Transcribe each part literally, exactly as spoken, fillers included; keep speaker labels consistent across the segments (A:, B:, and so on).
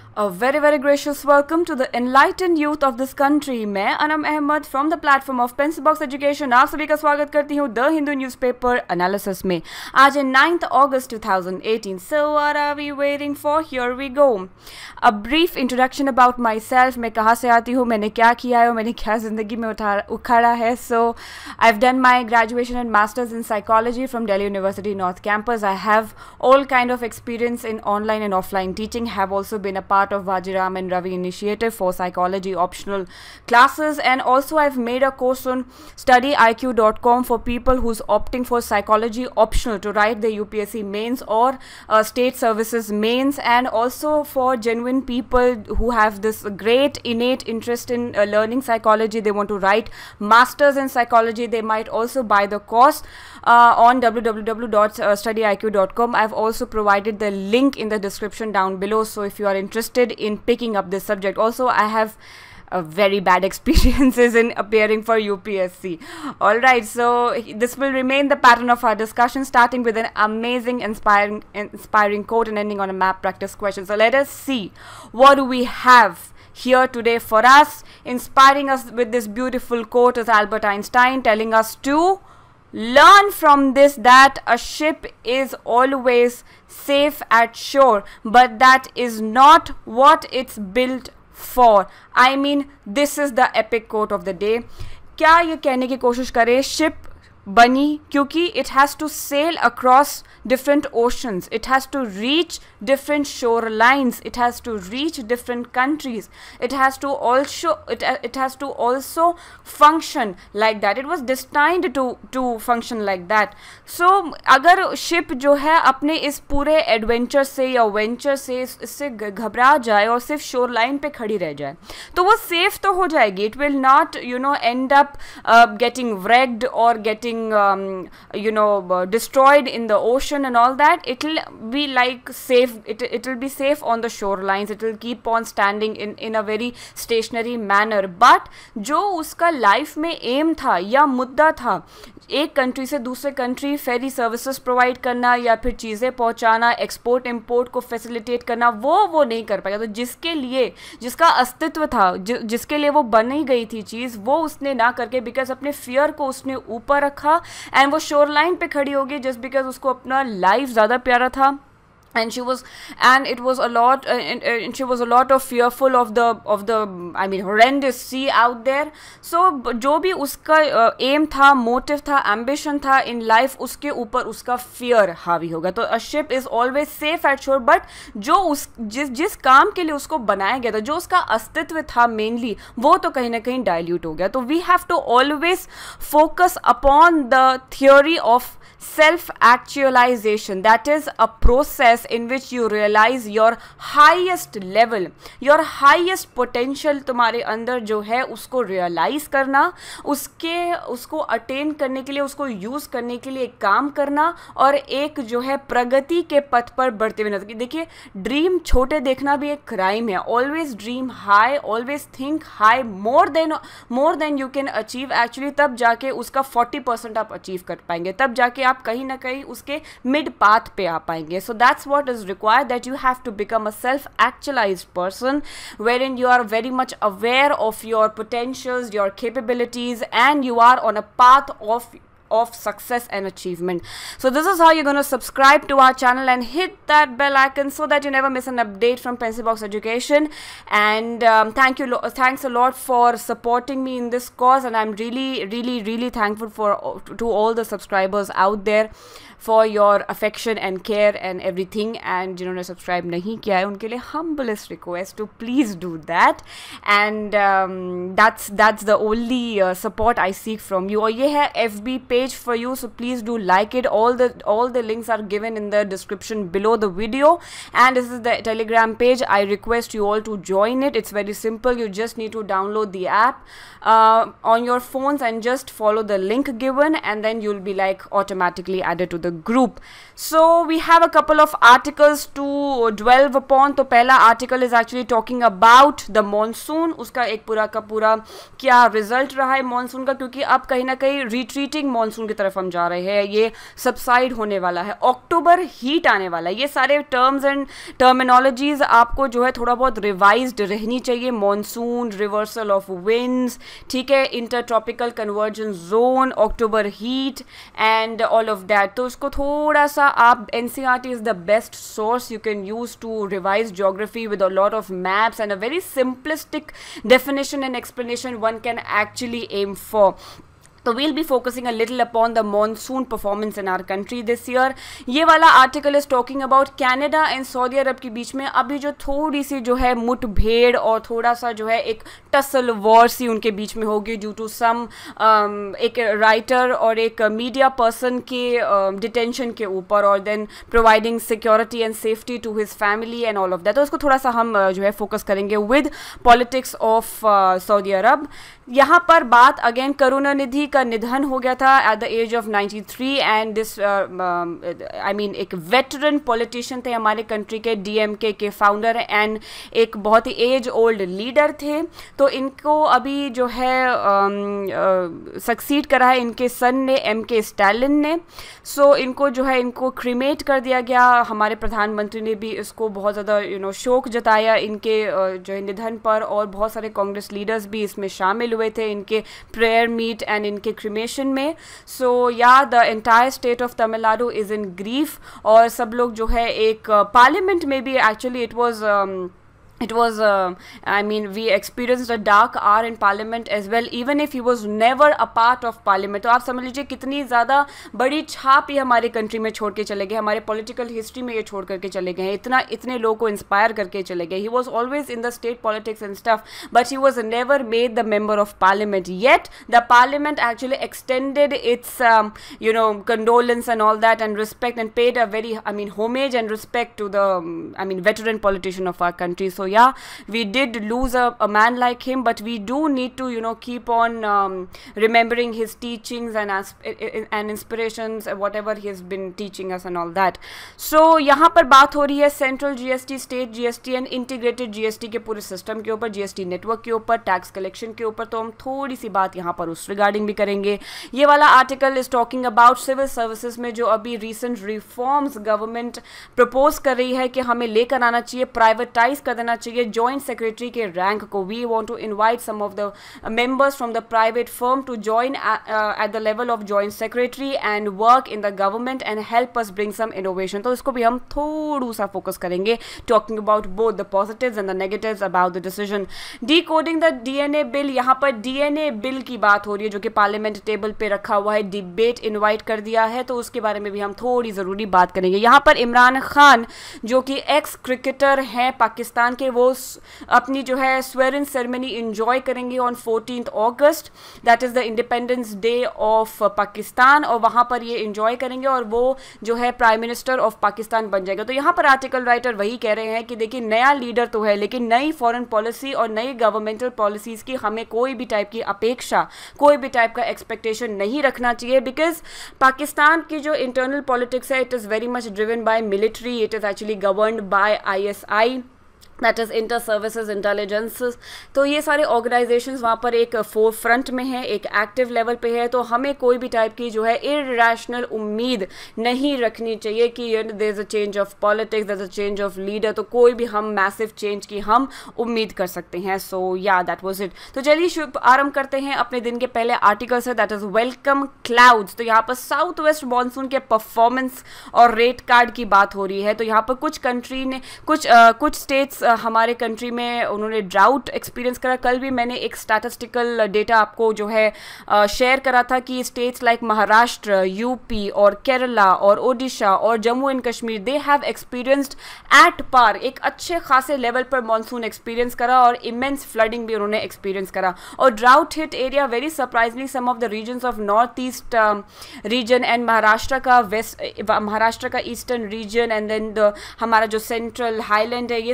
A: A very very gracious welcome to the enlightened youth of this country. मैं Anam Ahmad from the platform of Pencil Box Education आप सभी का स्वागत करती हूँ The Hindu Newspaper Analysis में. आज है ninth August twenty eighteen. So what are we waiting for? Here we go. A brief introduction about myself. मैं कहाँ से आती हूँ, मैंने क्या किया है और मैंने क्या ज़िंदगी में उठा उखाड़ा है. So I've done my graduation and masters in psychology from Delhi University North Campus. I have all kind of experience in online and offline teaching. Have also been a part of Vajiram and Ravi initiative for psychology optional classes, and also I've made a course on study I Q dot com for people who's opting for psychology optional to write the U P S C mains or uh, state services mains, and also for genuine people who have this great innate interest in uh, learning psychology. They want to write masters in psychology. They might also buy the course uh, on w w w dot study I Q dot com. I've also provided the link in the description down below, so if you are interested in picking up this subject. Also, I have uh, very bad experiences in appearing for U P S C. Alright, so this will remain the pattern of our discussion, starting with an amazing, inspiring, inspiring quote and ending on a map practice question. So let us see what do we have here today for us. Inspiring us with this beautiful quote is Albert Einstein, telling us to learn from this that a ship is always safe at shore, but that is not what it's built for. I mean, this is the epic quote of the day. क्या ये कहने की कोशिश करे, ship बनी क्योंकि it has to sail across different oceans, it has to reach different shorelines, it has to reach different countries, it has to also it, it has to also function like that. It was destined to to function like that. So अगर ship जो है अपने इस पूरे adventure से या venture से इससे घबरा जाए और सिर्फ shoreline पे खड़ी रह जाए तो वो safe तो हो जाएगी. It will not you know end up uh, getting wrecked or getting Um, you know uh, destroyed in the ocean and all that. It will be like safe, it it will be safe on the shorelines, it will keep on standing in in a very stationary manner. But जो उसका life में aim था या मुद्दा था, एक country से दूसरे कंट्री फेरी सर्विसेज प्रोवाइड करना या फिर चीज़ें पहुंचाना, एक्सपोर्ट इंपोर्ट को फैसिलिटेट करना, वो वो नहीं कर पाएगा. तो जिसके लिए जिसका अस्तित्व था, जि, जिसके लिए वो बनी गई थी चीज़, वो उसने ना करके बिकॉज अपने फियर को उसने ऊपर रखा एंड वो शोर लाइन पे खड़ी होगी जस्ट बिकॉज उसको अपना लाइफ ज़्यादा प्यारा था. And she was, and it was a lot, uh, and, uh, and she was a lot of fearful of the of the I mean horrendous sea out there. So जो भी उसका uh, aim था, motive था, ambition था in life, उसके ऊपर उसका fear हावी होगा. तो a ship is always safe at shore, but जो उस जिस जिस काम के लिए उसको बनाया गया था, जो उसका अस्तित्व था mainly, वो तो कहीं ना कहीं dilute हो गया. तो we have to always focus upon the theory of self-actualization. That is a process in which you realize your highest level, your highest potential तुम्हारे अंदर जो है उसको realize करना, उसके उसको attain करने के लिए, उसको use करने के लिए काम करना और एक जो है प्रगति के पथ पर बढ़ते हुए नजर. देखिए, ड्रीम छोटे देखना भी एक क्राइम है. Always dream high, always think high, more than more than you can achieve. Actually तब जाके उसका forty percent आप achieve कर पाएंगे, तब जाके आप कहीं ना कहीं उसके मिड पाथ पे आ पाएंगे. So that's what is required, that you have to become a self actualized person wherein you are very much aware of your potentials, your capabilities, and you are on a path of of success and achievement. So this is how you're going to subscribe to our channel and hit that bell icon so that you never miss an update from Pencil Box Education. And um, thank you thanks a lot for supporting me in this cause, and I'm really really really thankful for to all the subscribers out there for your affection and care and everything. And जिन्होंने subscribe नहीं किया है उनके लिए humblest request to please do that. And um, that's that's the only uh, support I seek from you. और ये है F B page for you, so please do like it. All the all the links are given in the description below the video, and this is the Telegram page. I request you all to join it. It's very simple. You just need to download the app uh, on your phones and just follow the link given, and then you'll be like automatically added to the group. So we have a couple of articles to dwell upon. तो पहला article is actually talking about the monsoon. उसका एक पूरा का पूरा क्या result रहा है monsoon का, क्योंकि अब कहीं ना कहीं retreating monsoon मानसून की तरफ हम जा रहे हैं, ये सबसाइड होने वाला है, अक्टूबर हीट आने वाला है। ये सारे टर्म्स एंड टर्मिनोलॉजीज आपको जो है थोड़ा बहुत रिवाइज्ड रहनी चाहिए। मानसून, रिवर्सल ऑफ विंड्स, ठीक है, inter tropical convergence zone, October heat and all of that. तो उसको थोड़ा सा आप, NCERT is the best source you can use to revise geography with a lot of maps and a very simplistic definition and explanation one can actually aim for. So we'll be focusing a little upon the monsoon performance in our country this year. ये वाला article is talking about Canada and Saudi Arab के बीच में अभी जो थोड़ी सी जो है मुठभेड़ और थोड़ा सा जो है एक टसल वॉर सी उनके बीच में होगी ड्यू टू सम एक राइटर और एक मीडिया पर्सन के डिटेंशन uh, के ऊपर, और then providing security and safety to his family and all of that. तो उसको थोड़ा सा हम uh, जो है फोकस करेंगे with politics of Saudi Arab. यहाँ पर बात अगेन करुणानिधि का निधन हो गया था at the age of ninety three and this I mean एक वेटरन पॉलिटिशियन थे हमारे कंट्री के, डीएमके के फाउंडर एंड एक बहुत ही एज ओल्ड लीडर थे। तो इनको अभी जो है सक्सीड uh, uh, करा है इनके सन ने, एम के स्टैलिन ने। सो so, इनको जो है इनको क्रीमेट कर दिया गया। हमारे प्रधानमंत्री ने भी इसको बहुत ज़्यादा यू नो शोक जताया इनके uh, जो है निधन पर, और बहुत सारे कांग्रेस लीडर्स भी इसमें शामिल हुए थे इनके प्रेयर मीट एंड इनके क्रिमेशन में। So yeah the entire state of Tamil Nadu is in grief, और सब लोग जो है एक पार्लियामेंट uh, में भी actually it was It was, uh, I mean, we experienced a dark hour in Parliament as well, even if he was never a part of Parliament. तो आप समझ लीजिए कितनी ज़्यादा बड़ी छाप ये हमारे कंट्री में छोड़ के चले गए, हमारे पॉलिटिकल हिस्ट्री में ये छोड़ करके चले गए हैं, इतना इतने लोगों को इंस्पायर करके चले गए। He was always in the state politics and stuff, but he was never made the member of Parliament. Yet the Parliament actually extended its, um, you know, condolence and all that and respect, and paid a very, I mean, homage and respect to the, um, I mean, veteran politician of our country. So yeah, we did lose a, a man like him, but we do need to, you know, keep on um, remembering his teachings and and inspirations, whatever he has been teaching us and all that. So यहाँ पर बात हो रही है central GST, state GST and integrated GST के पूरे system के ऊपर, जीएसटी नेटवर्क के ऊपर, टैक्स कलेक्शन के ऊपर। तो हम थोड़ी सी बात यहाँ पर उस रिगार्डिंग भी करेंगे। ये वाला article is talking about civil services में जो अभी रिसेंट रिफॉर्म्स गवर्नमेंट प्रपोज कर रही है कि हमें लेकर आना चाहिए, प्राइवेटाइज कर देना चाहिए जॉइंट सेक्रेटरी के रैंक को। We want to invite some of the members from the private firm to join at the level of joint secretary and work in the government and help us bring some innovation. तो इसको भी हम थोड़ा सा focus करेंगे, talking about both the positives and the negatives about the decision. Decoding the DNA bill, यहाँ पर DNA bill की बात हो रही है जो कि पार्लियामेंट टेबल पे रखा हुआ है, डिबेट इनवाइट कर दिया है, तो उसके बारे में भी हम थोड़ी ज़रूरी बात करेंगे। यहाँ पर इमरान खान जो कि एक्स क्रिकेटर हैं पाकिस्तान के, वो अपनी जो है स्वेरिंग सेरेमनी इंजॉय करेंगे on fourteen August, that is the independence day of Pakistan, और वहाँ पर ये इंजॉय करेंगे और वो जो है प्राइम मिनिस्टर ऑफ पाकिस्तान बन जाएगा। तो यहाँ पर आर्टिकल राइटर वही कह रहे हैं कि देखिए नया लीडर तो है, लेकिन नई फॉरेन पॉलिसी और नई गवर्नमेंटल पॉलिसीज़ की हमें कोई भी टाइप की अपेक्षा, कोई भी टाइप का एक्सपेक्टेशन नहीं रखना चाहिए, बिकॉज पाकिस्तान की जो इंटरनल पॉलिटिक्स है it is very much driven by military, it is actually governed by I S I, that is inter services intelligences. तो ये सारे ऑर्गेनाइजेशंस वहाँ पर एक फोर फ्रंट में है, एक एक्टिव लेवल पे है। तो हमें कोई भी टाइप की जो है इरैशनल उम्मीद नहीं रखनी चाहिए कि you know there is a change of politics, there is a change of leader, तो कोई भी हम मैसिव चेंज की हम उम्मीद कर सकते हैं। सो या दैट वाज इट। तो चलिए शुभ आरंभ करते हैं अपने दिन के पहले आर्टिकल से, दैट इज़ वेलकम क्लाउड्स। तो यहाँ पर साउथ वेस्ट मानसून के परफॉर्मेंस और रेट कार्ड की बात हो रही है। तो यहाँ पर कुछ कंट्री ने कुछ uh, कुछ स्टेट्स हमारे कंट्री में उन्होंने ड्राउट एक्सपीरियंस करा। कल भी मैंने एक स्टैटिस्टिकल डेटा आपको जो है शेयर करा था कि स्टेट्स लाइक महाराष्ट्र, यूपी और केरला और ओडिशा और Jammu and Kashmir, they have experienced at par, एक अच्छे खासे लेवल पर मानसून एक्सपीरियंस करा और इमेंस फ्लडिंग भी उन्होंने एक्सपीरियंस करा। और drought hit area very surprisingly some of the regions of north east region and Maharashtra का वेस्ट, महाराष्ट्र का eastern region and then the हमारा जो सेंट्रल हाईलैंड है, ये सारे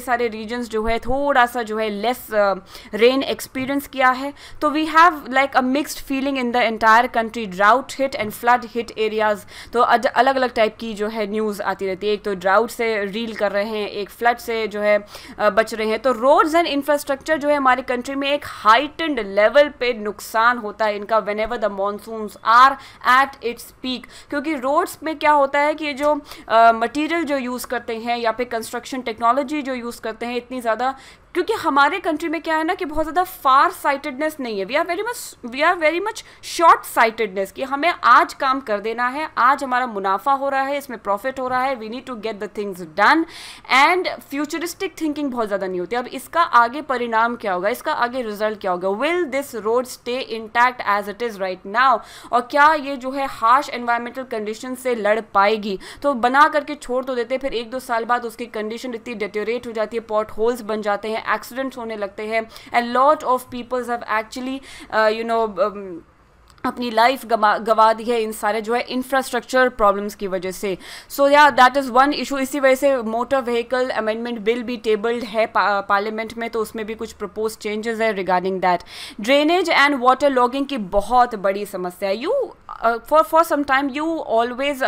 A: रीजन्स जो है थोड़ा सा जो है लेस रेन एक्सपीरियंस किया है. तो we have like a mixed feeling in the entire country. Drought hit and flood hit areas. तो अलग अलग टाइप की जो है न्यूज़ आती रहती है. एक तो ड्राउट से रील कर रहे हैं, एक फ्लड से जो है बच रहे हैं. तो रोड्स एंड इंफ्रास्ट्रक्चर जो है हमारी कंट्री में एक हाइटेंड लेवल पे नुकसान होता है इनका whenever the monsoons are at its peak. क्योंकि रोड्स में क्या होता है कि जो मटेरियल uh, जो यूज़ करते हैं या फिर कंस्ट्रक्शन टेक्नोलॉजी जो यूज़ करते हैं इतनी ज़्यादा, क्योंकि हमारे कंट्री में क्या है ना कि बहुत ज़्यादा फार साइटेडनेस नहीं है. We are very much we are very much short sightedness कि हमें आज काम कर देना है, आज हमारा मुनाफा हो रहा है, इसमें प्रॉफिट हो रहा है, we need to get the things done. And futuristic thinking बहुत ज़्यादा नहीं होती. अब इसका आगे परिणाम क्या होगा, इसका आगे रिजल्ट क्या होगा? Will this road stay intact as it is right now? और क्या ये जो है हार्श एनवायरमेंटल कंडीशन से लड़ पाएगी? तो बना करके छोड़ तो देते, फिर एक दो साल बाद उसकी कंडीशन इतनी डिटेरियोरेट हो जाती है, पॉट होल्स बन जाते हैं, एक्सीडेंट्स होने लगते हैं. And lot of peoples have actually you know अपनी लाइफ गवा गवा दी है इन सारे जो है इंफ्रास्ट्रक्चर प्रॉब्लम्स की वजह से. सो या दैट इज़ वन इशू. इसी वजह से मोटर व्हीकल अमेंडमेंट बिल भी टेबल्ड है पार्लियामेंट में, तो उसमें भी कुछ प्रपोज चेंजेस है regarding that. Drainage and water logging की बहुत बड़ी समस्या है. You for for some time you always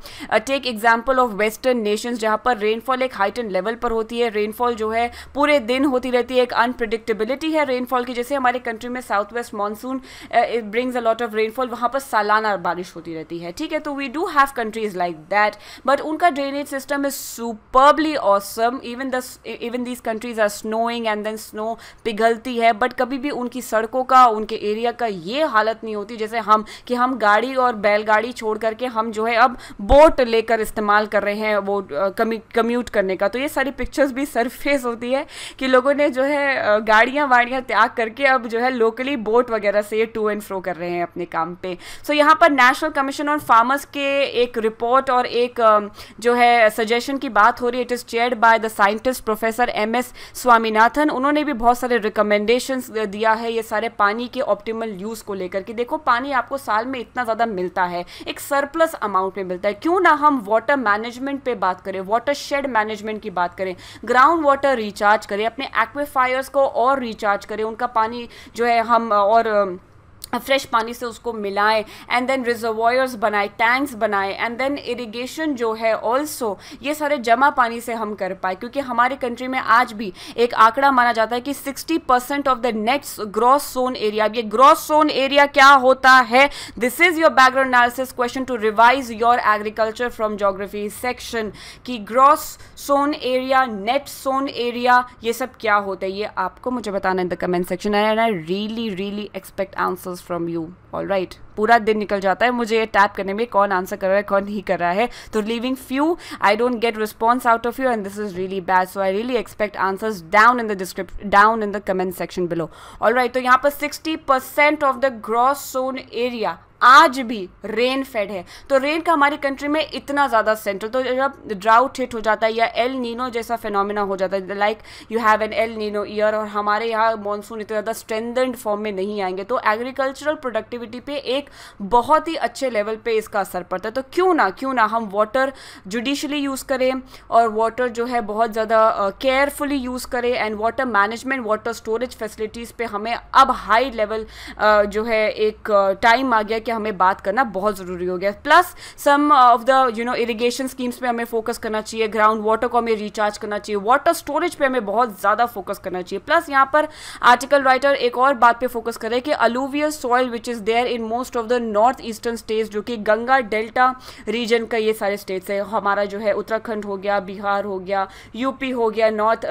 A: take example of western nations जहाँ पर रेनफॉल एक हाइटन लेवल पर होती है. रेनफॉल जो है पूरे दिन होती रहती है, एक अनप्रिडिक्टेबिलिटी है रेनफॉल की. जैसे हमारे कंट्री में south west monsoon it brings a lot of rainfall, वहाँ पर सालाना बारिश होती रहती है. ठीक है, तो we do have countries like that, but उनका drainage system is superbly awesome. Even the even these countries are snowing and then snow पिघलती है, बट कभी भी उनकी सड़कों का, उनके एरिया का ये हालत नहीं होती जैसे हम, कि हम गाड़ी और बैलगाड़ी छोड़ करके हम जो है अब बोट लेकर इस्तेमाल कर रहे हैं वो कम्यूट करने का. तो ये सारी पिक्चर्स भी सरफेस होती है कि लोगों ने जो है गाड़ियाँ वाड़ियाँ त्याग करके अब जो है लोकली बोट वगैरह से टू एंड फ्रो कर रहे हैं अपने काम पे. सो so, यहाँ पर नेशनल कमीशन ऑन फार्मर्स के एक रिपोर्ट और एक जो है सजेशन की बात हो रही है. It is chaired by the scientist professor M S Swaminathan. उन्होंने भी बहुत सारे रिकमेंडेशंस दिया है ये सारे पानी के ऑप्टिमल यूज़ को लेकर कि देखो पानी आपको साल में इतना ज़्यादा मिलता है, एक सरप्लस अमाउंट में मिलता है, क्यों ना हम वाटर मैनेजमेंट पे बात करें, वाटर शेड मैनेजमेंट की बात करें, ग्राउंड वाटर रिचार्ज करें, अपने एक्विफायर्स को और रिचार्ज करें, उनका पानी जो है हम और फ्रेश पानी से उसको मिलाएं, एंड देन रिजर्वॉयर्स बनाए, टैंक्स बनाए, एंड देन इरिगेशन जो है ऑल्सो ये सारे जमा पानी से हम कर पाए. क्योंकि हमारे कंट्री में आज भी एक आंकड़ा माना जाता है कि sixty percent of the nets gross sown area, ये ग्रॉस जोन एरिया क्या होता है? This is your background analysis question to revise your agriculture from geography section कि gross sown area, net sown area, ये सब क्या होता है, ये आपको मुझे बताना in the comment section. And I really really expect answers from you. All right, पूरा दिन निकल जाता है मुझे ये टैप करने में कौन आंसर कर रहा है कौन नहीं कर रहा है. तो leaving few I don't get response out of you and this is really bad. So I really expect answers down in the description, down in the comment section below. All right, तो यहाँ पर sixty percent of the gross sown area आज भी rain fade है. तो rain का हमारी country में इतना ज़्यादा सेंटर, तो जब ड्राउट हिट हो जाता है या एल नीनो जैसा फिनोमिना हो जाता है, like you have an El Nino year, और हमारे यहाँ मॉनसून इतना ज़्यादा स्ट्रेंथन्ड फॉर्म में नहीं आएंगे, तो एग्रीकल्चरल प्रोडक्टिविटी पे एक बहुत ही अच्छे लेवल पे इसका असर पड़ता है. तो क्यों ना क्यों ना हम वाटर जुडिशली यूज़ करें और वाटर जो है बहुत ज़्यादा केयरफुली यूज़ करें, and water management, water storage facilities पे हमें अब हाई लेवल जो है एक टाइम आ गया कि हमें बात करना बहुत ज़रूरी हो गया. Plus some of the you know irrigation schemes पे हमें फोकस करना चाहिए, ग्राउंड वाटर को हमें रिचार्ज करना चाहिए, वाटर स्टोरेज पे हमें बहुत ज़्यादा फोकस करना चाहिए. प्लस यहाँ पर आर्टिकल राइटर एक और बात पे फोकस करे कि alluvial soil which is there in most of the north eastern states, जो कि गंगा डेल्टा रीजन का ये सारे स्टेट्स है. हमारा जो है उत्तराखंड हो गया, बिहार हो गया, यूपी हो गया, नॉर्थ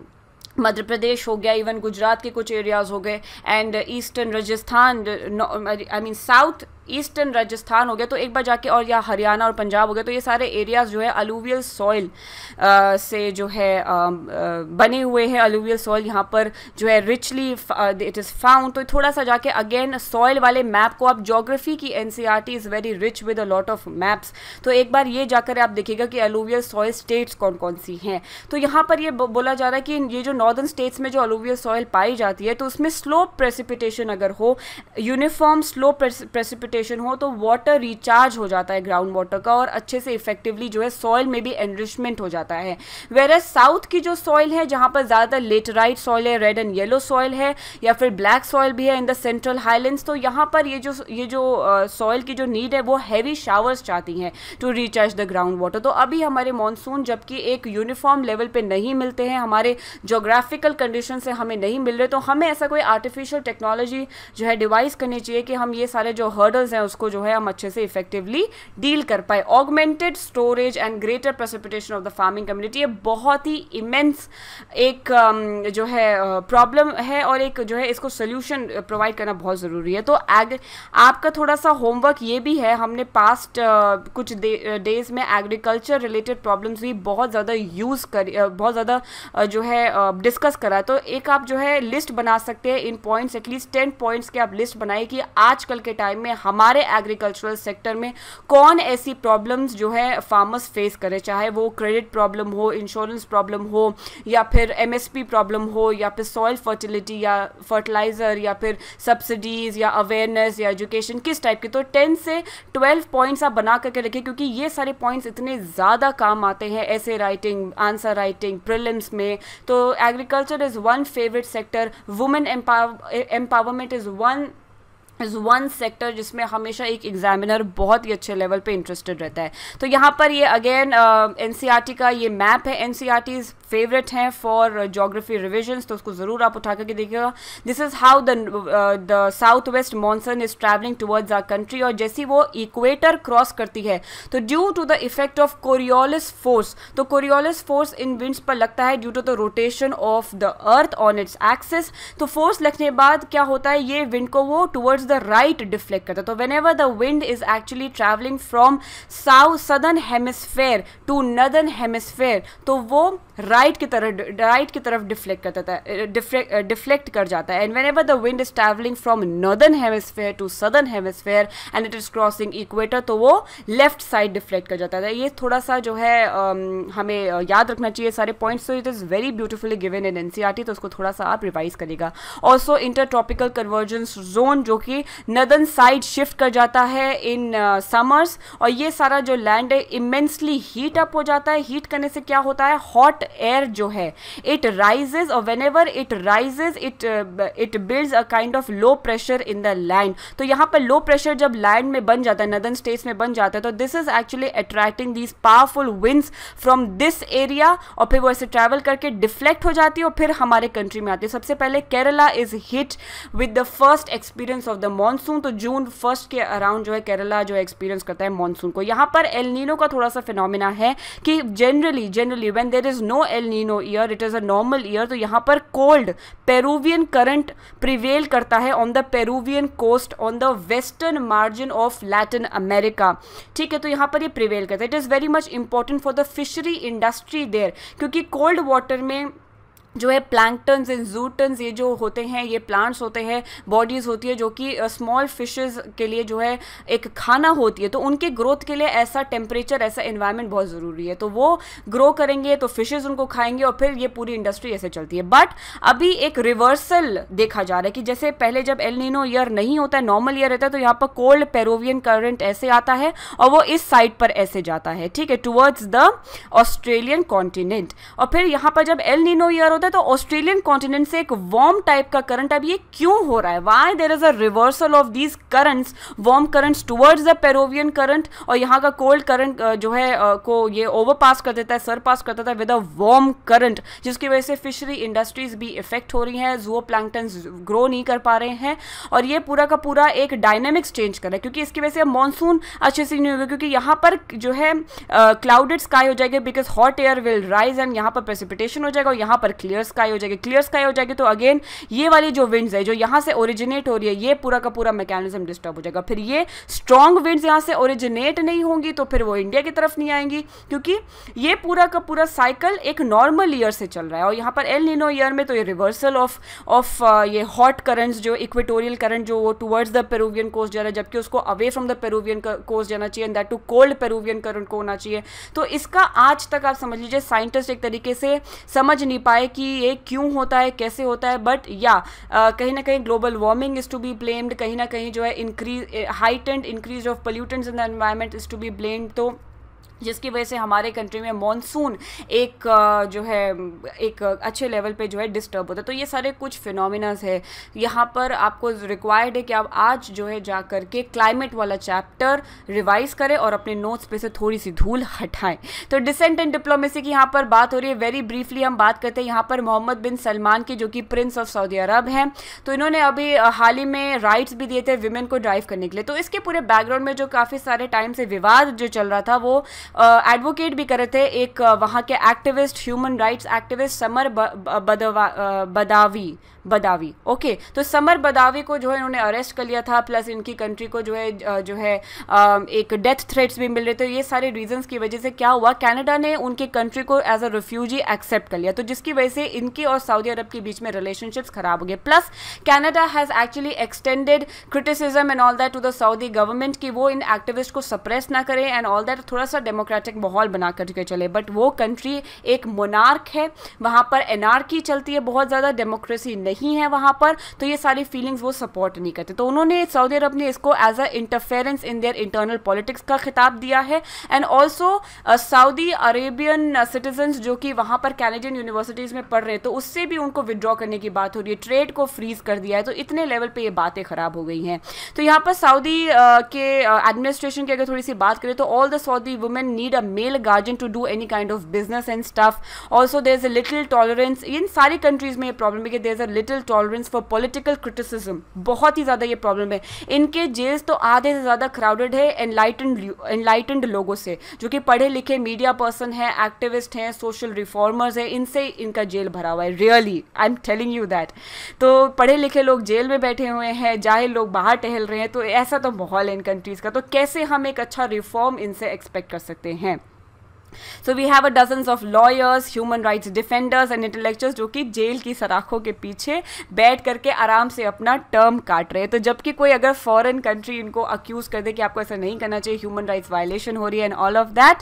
A: मध्य प्रदेश हो गया, इवन गुजरात के कुछ एरियाज़ हो गए, and eastern Rajasthan, I mean south eastern Rajasthan हो गया. तो एक बार जाके, और या हरियाणा और पंजाब हो गया, तो ये सारे एरियाज़ जो है अलूवियल सॉइल से जो है आ, आ, बने हुए हैं. अलूवियल सॉइल यहाँ पर जो है रिचली इट इज़ फाउंड. तो थोड़ा सा जाके अगेन सॉइल वाले मैप को, आप ज्योग्राफी की NCERT is very rich with a lot of maps, तो एक बार ये जाकर आप देखिएगा कि अलूवियल सॉइल स्टेट्स कौन कौन सी हैं. तो यहाँ पर ये बोला जा रहा है कि ये जो नॉर्दर्न स्टेट्स में जो अलूवियल सॉइल पाई जाती है, तो उसमें स्लो प्रेसिपिटेशन अगर हो, यूनिफॉर्म स्लो प्रेसिपिटेशन प्रेसिपिटेशन हो तो वाटर रिचार्ज हो जाता है ग्राउंड वाटर का और अच्छे से इफेक्टिवली जो है सॉइल में भी एनरिचमेंट हो जाता है। वेयर साउथ की जो सॉइल है जहाँ पर ज़्यादातर लेटराइट सॉइल है, रेड एंड येलो सॉइल है या फिर ब्लैक सॉइल भी है इन द सेंट्रल हाईलैंड्स, तो यहाँ पर ये जो ये जो सॉइल uh, की जो नीड है वो हैवी शावर्स चाहती हैं to recharge the ground water. तो अभी हमारे मानसून जबकि एक यूनिफॉर्म लेवल पे नहीं मिलते हैं, हमारे जोग्राफिकल कंडीशन से हमें नहीं मिल रहे, तो हमें ऐसा कोई आर्टिफिशियल टेक्नोलॉजी जो है डिवाइस करनी चाहिए कि हम ये सारे जो हर्डल्स हैं उसको जो है हम अच्छे से इफेक्टिवली डील कर पाए। Augmented storage and greater precipitation of the farming community, ये बहुत ही इमेंस एक um, जो है प्रॉब्लम uh, है और एक जो है इसको सोल्यूशन प्रोवाइड करना बहुत ज़रूरी है। तो एग आपका थोड़ा सा होमवर्क ये भी है, हमने पास्ट uh, कुछ डेज में एग्रीकल्चर रिलेटेड प्रॉब्लम्स भी बहुत ज़्यादा यूज़ कर uh, बहुत ज़्यादा uh, जो है डिस्कस uh, करा, तो एक आप जो है लिस्ट बना सकते हैं in points, at least ten points के आप लिस्ट बनाइए कि आजकल के टाइम में हमारे एग्रीकल्चरल सेक्टर में कौन ऐसी प्रॉब्लम्स जो है फार्मर्स फेस करें, चाहे वो क्रेडिट प्रॉब्लम हो, इंश्योरेंस प्रॉब्लम हो या फिर एमएसपी प्रॉब्लम हो या फिर सॉइल फर्टिलिटी या फर्टिलाइज़र या फिर सब्सिडीज़ या अवेयरनेस या एजुकेशन, किस टाइप की। तो टेन से ट्वेल्व पॉइंट्स आप बना करके रखिए क्योंकि ये सारे पॉइंट्स इतने ज़्यादा काम आते हैं ऐसे राइटिंग, आंसर राइटिंग, प्रीलिम्स में। तो agriculture is one favourite sector, women empowerment is one is one sector जिसमें हमेशा एक एग्जामिनर बहुत ही अच्छे लेवल पे इंटरेस्टेड रहता है। तो यहाँ पर ये अगेन एनसीईआरटी का ये मैप है, एनसीईआरटीज़ फेवरेट हैं फॉर जोग्राफी रिविजन्स, तो उसको ज़रूर आप उठा करके देखिएगा। This is how the the south west monsoon is travelling towards our country, और जैसी वो इक्वेटर क्रॉस करती है तो due to the effect of Coriolis force, तो कोरियोलिस फोर्स इन विंड्स पर लगता है due to the rotation of the earth on its axis. तो फोर्स लगने के बाद क्या होता है, ये विंड को वो टुवर्ड्स द राइट डिफ्लेक्ट करता है। तो whenever the wind is actually travelling from south southern hemisphere to northern hemisphere, तो वो राइट की तरफ राइट की तरफ डिफ्लेक्ट करता है, डिफ्लेक्ट कर जाता है। And whenever the wind is travelling from northern hemisphere to southern hemisphere and it is crossing equator, तो वो लेफ्ट साइड डिफ्लेक्ट कर जाता है। ये थोड़ा सा जो है um, हमें याद रखना चाहिए सारे पॉइंट्स। तो it is very beautifully given in NCERT, तो उसको थोड़ा सा आप रिवाइज करेगा। Also inter tropical convergence zone जो कि नदर्न साइड शिफ्ट कर जाता है इन समर्स, और ये सारा जो लैंड है इमेंसली हीट अप हो जाता है। हीट करने से क्या होता है, हॉट एयर जो है इट राइजेज, और whenever it rises it it builds a kind of low pressure in the land. तो यहाँ पर लो प्रेशर जब लैंड में बन जाता है, नदर्न स्टेट्स में बन जाता है, तो this is actually attracting these powerful winds from this area, और फिर वो ऐसे ट्रैवल करके डिफ्लेक्ट हो जाती है और फिर हमारे कंट्री में आती है। सबसे पहले Kerala is hit with the first experience of the monsoon, तो जून फर्स्ट के अराउंड जो है केरला जो है एक्सपीरियंस करता है मॉनसून को। यहाँ पर एल नीनो का थोड़ा सा फिनोमिना है कि generally generally when there is no El Nino year, it is a normal year, तो यहाँ पर कोल्ड पेरूवियन करंट प्रिवेल करता है on the Peruvian coast on the western margin of Latin America. ठीक है, तो यहाँ पर ये प्रिवेल करता है। It is very much important for the fishery industry there, क्योंकि कोल्ड वाटर में जो है प्लैंक्टन्स एंड जूटन्स ये जो होते हैं, ये प्लांट्स होते हैं, बॉडीज़ होती है जो कि स्मॉल फिशेस के लिए जो है एक खाना होती है, तो उनके ग्रोथ के लिए ऐसा टेम्परेचर, ऐसा एनवायरनमेंट बहुत ज़रूरी है। तो वो ग्रो करेंगे तो फिशेस उनको खाएंगे और फिर ये पूरी इंडस्ट्री ऐसे चलती है। बट अभी एक रिवर्सल देखा जा रहा है कि जैसे पहले जब एल नीनो ईयर नहीं होता है, नॉर्मल ईयर रहता है, तो यहाँ पर कोल्ड पेरूवियन करंट ऐसे आता है और वो इस साइड पर ऐसे जाता है, ठीक है, टुवर्ड्स द ऑस्ट्रेलियन कॉन्टिनेंट। और फिर यहाँ पर जब एल नीनो ईयर तो ऑस्ट्रेलियन कॉन्टिनेंट से एक वार्म टाइप का करंट, अब ये क्यों हो रहा है, why there is a reversal of these currents, warm currents towards the Peruvian current, और यहाँ का कोल्ड करंट जो है को ये ओवरपास कर देता है, सर पास कर देता है विद अ वार्म करंट, जिसकी वजह से फिशरी इंडस्ट्रीज भी इफेक्ट हो रही हैं, जूओ प्लैंक्टन्स ग्रो नहीं कर पा रहे हैं, और ये पूरा का पूरा एक डायनेमिक्स चेंज कर रहा है, क्योंकि इसकी वजह से मॉनसून अच्छे से नहीं होगा, क्योंकि यहाँ पर जो है क्लाउडेड स्काई हो जाएगी, because hot air will rise and यहाँ पर प्रेसिपिटेशन हो जाएगा, और यहाँ पर क्लियर स्काई हो जाएगी। क्लियर स्काई हो जाएगी तो अगेन ये वाली जो विंड्स है जो यहाँ से ओरिजिनेट हो रही है, ये पूरा का पूरा मैकेनिज्म डिस्टर्ब हो जाएगा। फिर ये स्ट्रॉन्ग विंड्स यहाँ से ओरिजिनेट नहीं होंगी तो फिर वो इंडिया की तरफ नहीं आएंगी, क्योंकि ये पूरा का पूरा साइकिल एक नॉर्मल ईयर से चल रहा है। और यहाँ पर एल नीनो ईयर में तो ये रिवर्सल ऑफ ऑफ ये हॉट करंट्स, जो इक्वेटोरियल करंट जो वो टुवर्ड्स द पेरूवियन कोस्ट जा रहा है, जबकि उसको away from the Peruvian coast जाना चाहिए, and that too cold Peruvian current को होना चाहिए। तो इसका आज तक आप समझ लीजिए साइंटिस्ट एक तरीके से समझ नहीं पाए कि कि ये क्यों होता है, कैसे होता है, बट या कहीं ना कहीं global warming is to be blamed, कहीं ना कहीं जो है increase heightened increase of pollutants in the environment is to be blamed, तो जिसकी वजह से हमारे कंट्री में मॉनसून एक जो है एक अच्छे लेवल पे जो है डिस्टर्ब होता है। तो ये सारे कुछ फिनोमिनास है। यहाँ पर आपको रिक्वायर्ड है कि आप आज जो है जा कर के क्लाइमेट वाला चैप्टर रिवाइज करें और अपने नोट्स पे से थोड़ी सी धूल हटाएं। तो डिसेंट एंड डिप्लोमेसी की यहाँ पर बात हो रही है। वेरी ब्रीफली हम बात करते हैं यहाँ पर मोहम्मद बिन सलमान की, जो कि प्रिंस ऑफ सऊदी अरब हैं। तो इन्होंने अभी हाल ही में राइट्स भी दिए थे विमेन को ड्राइव करने के लिए। तो इसके पूरे बैकग्राउंड में जो काफ़ी सारे टाइम से विवाद जो चल रहा था वो एडवोकेट uh, भी कर रहे थे एक uh, वहाँ के activist, human rights activist Samar ब, ब, बदवा, uh, Badawi Badawi okay okay, तो समर बदावी को जो है इन्होंने अरेस्ट कर लिया था, प्लस इनकी कंट्री को जो है जो है एक डेथ थ्रेट्स भी मिल रहे थे। ये सारे रीजंस की वजह से क्या हुआ, कनाडा ने उनकी कंट्री को एज अ रिफ्यूजी एक्सेप्ट कर लिया, तो जिसकी वजह से इनकी और सऊदी अरब के बीच में रिलेशनशिप्स खराब हो गए। Plus Canada has actually extended criticism and all that to the Saudi government कि वो इन एक्टिविस्ट को सप्रेस ना करें एंड ऑल दैट, थोड़ा सा डेमोक्रेटिक माहौल बना करके चले। बट वो कंट्री एक मोनार्क है, वहाँ पर एनार्की चलती है, बहुत ज़्यादा डेमोक्रेसी नहीं है वहाँ पर, तो ये सारी फीलिंग्स वो सपोर्ट नहीं करते। तो उन्होंने सऊदी अरब ने इसको as a interference in their internal politics का खिताब दिया है। And also Saudi Arabian citizens जो कि वहाँ पर कैनेडियन यूनिवर्सिटीज़ में पढ़ रहे हैं, तो उससे भी उनको विड्रॉ करने की बात हो रही है, ट्रेड को फ्रीज कर दिया है। तो इतने लेवल पे ये बातें खराब हो गई हैं। तो यहाँ पर सऊदी uh, के एडमिनिस्ट्रेशन uh, की अगर थोड़ी सी बात करें तो all the Saudi women need a male guardian to do any kind of business and stuff. Also there is a little tolerance, इन सारी कंट्रीज में ये प्रॉब्लम है कि there is a little tolerance for political criticism, बहुत ही ज़्यादा ये प्रॉब्लम है। इनके जेल्स तो आधे से ज़्यादा क्राउडेड है एनलाइटेंड एनलाइटेंड लोगों से, जो कि पढ़े लिखे मीडिया पर्सन हैं, एक्टिविस्ट हैं, सोशल रिफॉर्मर्स हैं, इनसे इनका जेल भरा हुआ है। Really I am telling you that. तो पढ़े लिखे लोग जेल में बैठे हुए हैं, जाहिल लोग बाहर टहल रहे हैं, तो ऐसा तो माहौल है इन कंट्रीज़ का। तो कैसे हम एक अच्छा रिफॉर्म इनसे एक्सपेक्ट कर सकते हैं? So we have a dozens of lawyers, human rights defenders and intellectuals जो कि जेल की सराखों के पीछे बैठ करके आराम से अपना टर्म काट रहे हैं। तो जबकि कोई अगर फॉरेन कंट्री इनको अक्यूज़ कर दे कि आपको ऐसा नहीं करना चाहिए, ह्यूमन राइट्स वायलेशन हो रही है एंड ऑल ऑफ दैट,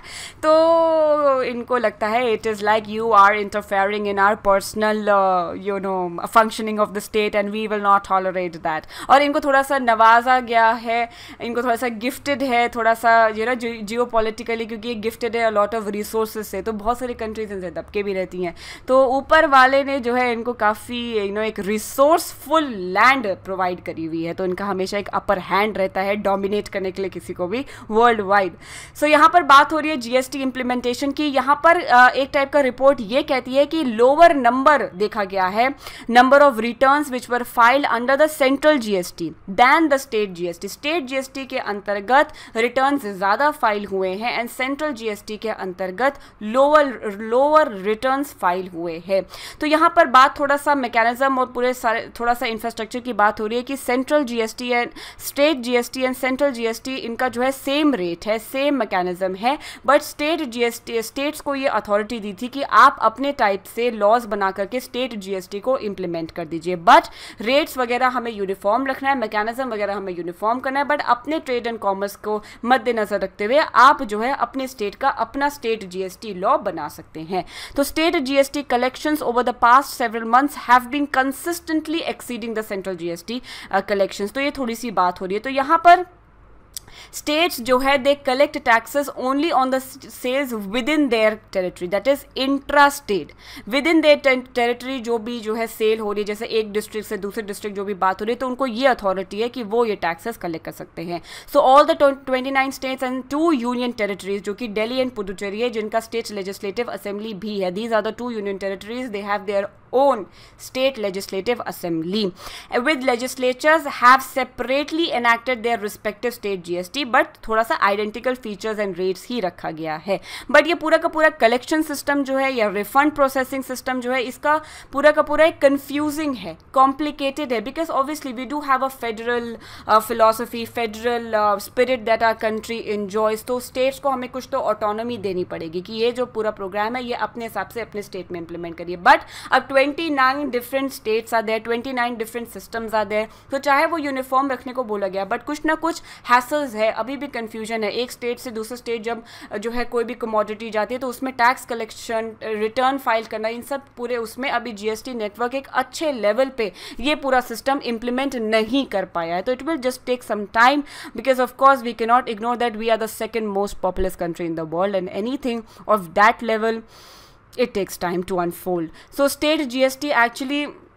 A: तो इनको लगता है it is like you are interfering in our personal you know functioning of the state and we will not tolerate that. और इनको थोड़ा सा नवाजा गया है, इनको थोड़ा सा गिफ्टेड है, थोड़ा सा यू नो जियो पॉलिटिकली, क्योंकि ये गिफ्टेड है लॉट रिसोर्सेज से, तो बहुत सारी कंट्रीज इनसे दबके भी रहती हैं। तो ऊपर वाले ने जो है इनको काफ़ी यू नो एक रिसोर्सफुल लैंड प्रोवाइड करी हुई है, तो इनका हमेशा एक अपर हैंड रहता है डोमिनेट करने के लिए किसी को भी वर्ल्ड वाइड। सो यहाँ पर बात हो रही है जीएसटी इम्प्लीमेंटेशन की। यहाँ पर एक टाइप का रिपोर्ट ये कहती है कि लोअर नंबर देखा गया है, number of returns which were filed under the central GST than the state GST. State GST के अंतर्गत रिटर्न्स ज़्यादा फाइल हुए हैं एंड सेंट्रल जीएसटी के अंतर्गत लोअर लोअर रिटर्न्स फाइल हुए हैं। तो यहाँ पर बात थोड़ा सा मैकेनिज्म और पूरे सारे थोड़ा सा इंफ्रास्ट्रक्चर की बात हो रही है कि central GST and state GST and central GST इनका जो है सेम रेट है, सेम मैकेनिज्म है, बट स्टेट जीएसटी स्टेट्स को ये अथॉरिटी दी थी कि आप अपने टाइप से लॉज बना करके स्टेट जीएसटी को इम्प्लीमेंट कर दीजिए, बट रेट्स वगैरह हमें यूनिफॉर्म रखना है, मैकेनिज्म वगैरह हमें यूनिफॉर्म करना है, बट अपने ट्रेड एंड कॉमर्स को मद्देनजर रखते हुए आप जो है अपने स्टेट का अपना स्टेट जीएसटी लॉ बना सकते हैं। तो state GST collections over the past several months have been consistently exceeding the central GST collections. तो ये थोड़ी सी बात हो रही है। तो यहाँ पर स्टेट्स जो है they collect taxes only on the sales within their territory, that is intra state. Within their territory जो भी जो है सेल हो रही है, जैसे एक डिस्ट्रिक्ट से दूसरे डिस्ट्रिक्ट जो भी बात हो रही है, तो उनको ये अथॉरिटी है कि वो ये टैक्सेस कलेक्ट कर सकते हैं। So all the twenty nine states and two union territories जो कि दिल्ली एंड पुडुचेरी है, जिनका स्टेट लेजिस्लेटिव असेंबली भी है, these are the two union territories, they have their own state legislative assembly with legislatures have separately enacted their respective state G S T, but थोड़ा सा identical features and rates ही रखा गया है। but ये पूरा का पूरा collection system जो है या refund processing system जो है, इसका पूरा का पूरा एक confusing है, complicated है, because obviously we do have a federal uh, philosophy, federal uh, spirit that our country enjoys। तो states को हमें कुछ तो autonomy देनी पड़ेगी कि ये जो पूरा प्रोग्राम है ये अपने हिसाब से अपने स्टेट में implement करिए। but अब twenty-nine different states are there, twenty-nine different systems are there, तो चाहे वो यूनिफॉर्म रखने को बोला गया, बट कुछ ना कुछ हैसल्स प्रोसेस है अभी भी कन्फ्यूजन है। एक स्टेट से दूसरे स्टेट जब जो है कोई भी कमोडिटी जाती है तो उसमें टैक्स कलेक्शन, रिटर्न फाइल करना, इन सब पूरे उसमें अभी जीएसटी नेटवर्क एक अच्छे लेवल पे ये पूरा सिस्टम इम्प्लीमेंट नहीं कर पाया है। तो it will just take some time because of course we can not ignore that we are the second most populous country in the world, and anything of that level it takes time to unfold. So state G S T actually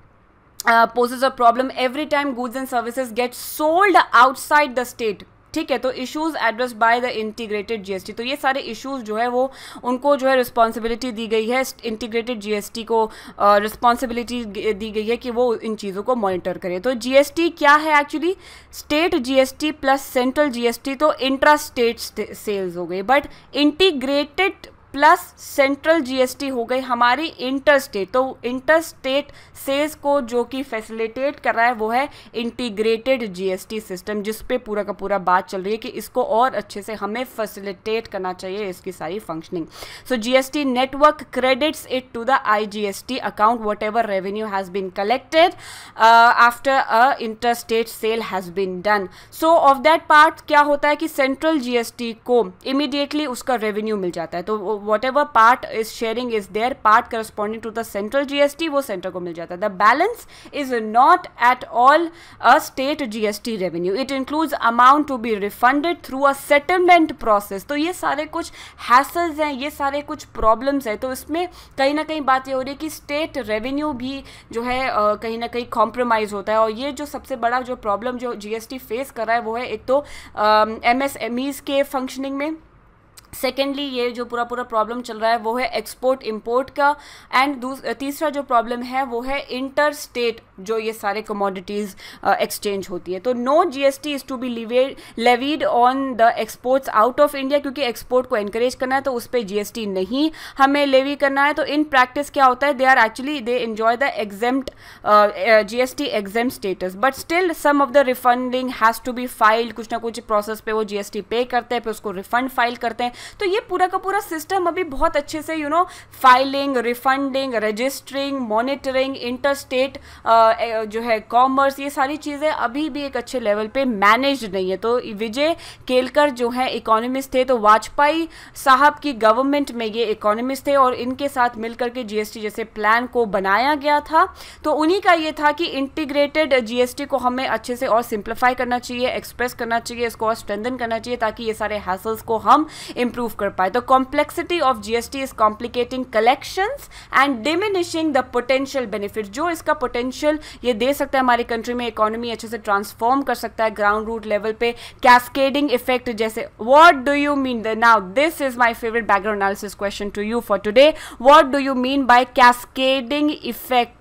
A: uh, poses a problem every time goods and services get sold outside the state. ठीक है, तो issues address by the integrated GST, तो ये सारे issues जो है वो उनको जो है रिस्पॉन्सिबिलिटी दी गई है, इंटीग्रेटेड जीएसटी को रिस्पॉन्सिबिलिटी uh, दी गई है कि वो इन चीज़ों को मॉनिटर करे। तो जीएसटी क्या है actually? State GST plus central GST तो इंट्रा स्टेट सेल्स हो गई, but integrated plus central GST हो गई हमारी इंटर स्टेट। तो इंटर स्टेट सेल्स को जो कि फैसिलिटेट कर रहा है वो है इंटीग्रेटेड जीएसटी सिस्टम, जिस पे पूरा का पूरा बात चल रही है कि इसको और अच्छे से हमें फैसिलिटेट करना चाहिए इसकी सारी functioning. So GST network credits it to the IGST account whatever revenue has been collected after a inter state sale has been done. So of that part क्या होता है कि सेंट्रल जीएसटी को immediately उसका revenue मिल जाता है, तो whatever part is sharing is their part corresponding to the central G S T वो सेंटर को मिल जाता है। The balance is not at all a state G S T revenue. It includes amount to be refunded through a settlement process. तो ये सारे कुछ hassles हैं, ये सारे कुछ problems हैं, तो इसमें कहीं ना कहीं बात ये हो रही है कि state revenue भी जो है uh, कहीं ना कहीं compromise होता है। और ये जो सबसे बड़ा जो problem जो G S T face कर रहा है वो है एक तो एम एस एम ईज़ के फंक्शनिंग में, सेकेंडली ये जो पूरा पूरा प्रॉब्लम चल रहा है वो है एक्सपोर्ट इंपोर्ट का, एंड तीसरा जो प्रॉब्लम है वो है इंटर स्टेट जो ये सारे कमोडिटीज़ एक्सचेंज होती है। तो no GST is to be levied on the exports out of India, क्योंकि एक्सपोर्ट को एनकरेज करना है तो उस पर जीएसटी नहीं हमें लेवी करना है। तो इन प्रैक्टिस क्या होता है, they are actually they enjoy the exempt GST exempt status, but still some of the refunding has to be filed, कुछ ना कुछ प्रोसेस पे वो जीएसटी पे करते हैं, फिर उसको रिफंड फाइल करते हैं। तो ये पूरा का पूरा सिस्टम अभी बहुत अच्छे से you know filing, refunding, registering, monitoring, inter state जो है कॉमर्स, ये सारी चीज़ें अभी भी एक अच्छे लेवल पे मैनेज नहीं है। तो विजय केलकर जो है इकोनॉमिस्ट थे, तो वाजपेयी साहब की गवर्नमेंट में ये इकोनॉमिस्ट थे और इनके साथ मिलकर के जीएसटी जैसे प्लान को बनाया गया था। तो उन्हीं का ये था कि इंटीग्रेटेड जीएसटी को हमें अच्छे से और सिंप्लीफाई करना चाहिए, एक्सप्रेस करना चाहिए, इसको और स्ट्रेंथन करना चाहिए ताकि ये सारे हैसल्स को हम इम्प्रूव कर पाए। तो complexity of GST is complicating collections and diminishing the potential benefit. जो इसका पोटेंशियल ये दे सकता है हमारी कंट्री में, इकोनॉमी अच्छे से ट्रांसफॉर्म कर सकता है ग्राउंड रूट लेवल पे, कैस्केडिंग इफेक्ट जैसे। What do you mean, now this is my favourite background analysis question to you for today, what do you mean by cascading effect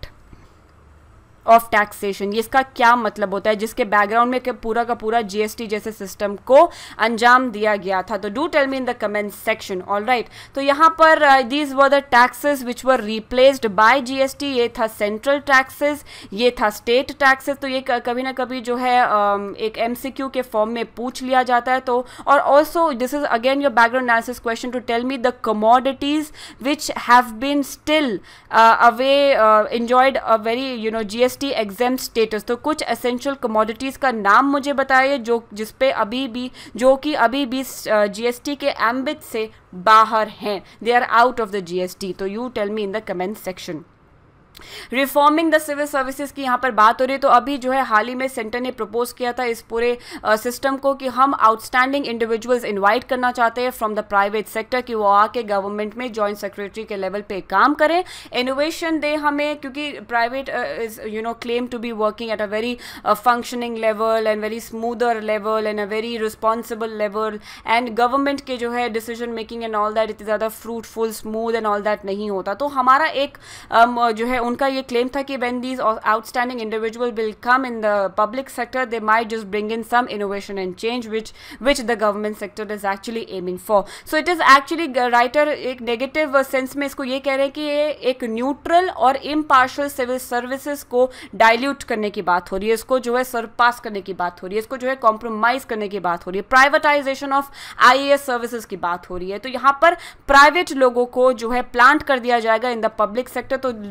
A: of taxation? ये इसका क्या मतलब होता है जिसके बैकग्राउंड में पूरा का पूरा जीएसटी जैसे सिस्टम को अंजाम दिया गया था? तो do tell me in the comment section. All right, तो यहाँ पर these were the taxes which were replaced by GST. ये था सेंट्रल टैक्सेस, ये था स्टेट टैक्सेस। तो ये कभी ना कभी जो है um, एक एमसीक्यू के फॉर्म में पूछ लिया जाता है। तो और also this is again your background analysis question to tell me the commodities which have been still away enjoyed a very you know G S T exempt status। तो कुछ essential commodities का नाम मुझे बताइए जो जिस पे अभी भी जो कि अभी भी जीएसटी के एम्बिट से बाहर हैं, they are out of the G S T। तो you tell me in the comment section। Reforming the civil services की यहाँ पर बात हो रही है। तो अभी जो है हाल ही में सेंटर ने प्रपोज किया था इस पूरे सिस्टम uh, को कि हम आउटस्टैंडिंग इंडिविजुअल्स इनवाइट करना चाहते हैं फ्रॉम द प्राइवेट सेक्टर कि वो आके गवर्नमेंट में जॉइंट सेक्रेटरी के लेवल पे काम करें, इनोवेशन दे हमें, क्योंकि private is you know claim to be working at a very functioning level and very smoother level and a very responsible level, and government के जो है decision making and all that इतनी ज़्यादा fruitful, smooth and all that नहीं होता। तो हमारा एक um, जो है उनका ये क्लेम था कि when these outstanding individual will come in the public sector they might just bring in some innovation and change which which the government sector is actually aiming for। so it is actually writer एक negative sense में इसको ये कह रहे हैं कि ये एक neutral और impartial civil services को dilute करने की बात हो रही है, इसको जो है surpass करने की बात हो रही है, इसको जो है compromise करने की बात हो रही है, privatization of I A S services की बात हो रही है। तो यहाँ पर private लोगों को जो है plant कर दिया जाएगा in the public sector। तो rich business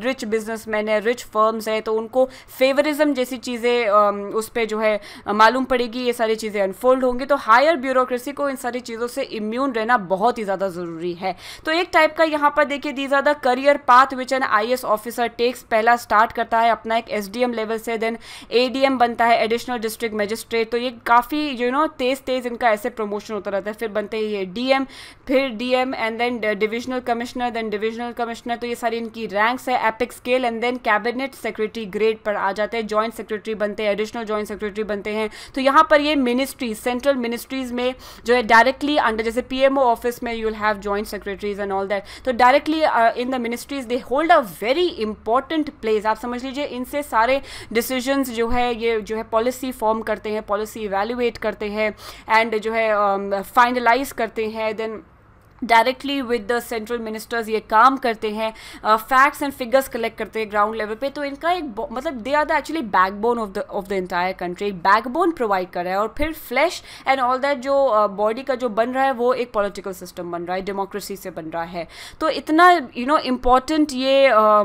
A: बिजनेसमैन है, रिच फर्म्स है, तो उनको फेवरिज्म जैसी चीज़ें उस पर जो है मालूम पड़ेगी, ये सारी चीज़ें अनफोल्ड होंगी। तो हायर ब्यूरोक्रेसी को इन सारी चीज़ों से इम्यून रहना बहुत ही ज़्यादा ज़रूरी है। तो एक टाइप का यहाँ पर देखिए, these are the career path which an I A S officer takes. पहला स्टार्ट करता है अपना एक एस डी एम लेवल से, देन ए डी एम बनता है, एडिशनल डिस्ट्रिक्ट मजिस्ट्रेट। तो ये काफ़ी यू नो तेज़ तेज़ इनका ऐसे प्रमोशन होता रहता है। फिर बनते हैं ये डी एम, फिर D M and then divisional commissioner, then divisional commissioner. तो ये सारी इनकी रैंक्स है, epic scale, and then cabinet secretary grade पर आ जाते हैं, जॉइंट सेक्रेटरी बनते हैं, एडिशनल जॉइंट सेक्रेटरी बनते हैं। तो यहाँ पर ये मिनिस्ट्रीज, सेंट्रल मिनिस्ट्रीज में जो है डायरेक्टली अंडर, जैसे पी एम ओ ऑफिस में you will have joint secretaries and all that, तो directly in the ministries they hold a very important place. आप समझ लीजिए इनसे सारे डिसीजंस जो है ये जो है पॉलिसी फॉर्म करते हैं, पॉलिसी इवैल्यूएट करते हैं एंड जो है फाइनलाइज uh, करते हैं, then directly with the central ministers ये काम करते हैं, फैक्ट्स एंड फिगर्स कलेक्ट करते हैं ग्राउंड लेवल पे। तो इनका एक मतलब they are the actually backbone of the of the entire country, एक बैकबोन प्रोवाइड कर रहा है। और फिर फ्लैश एंड ऑल दैट जो बॉडी uh, का जो बन रहा है वो एक पॉलिटिकल सिस्टम बन रहा है, डेमोक्रेसी से बन रहा है। तो इतना यू नो इम्पॉर्टेंट ये